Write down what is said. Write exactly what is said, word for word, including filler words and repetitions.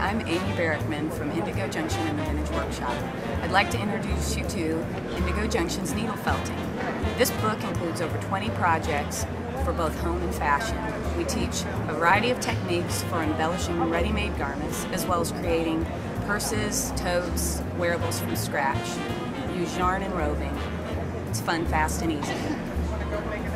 I'm Amy Barickman from Indygo Junction in the Vintage Workshop. I'd like to introduce you to Indygo Junction's needle felting. This book includes over twenty projects for both home and fashion. We teach a variety of techniques for embellishing ready-made garments, as well as creating purses, totes, wearables from scratch. Use yarn and roving. It's fun, fast, and easy.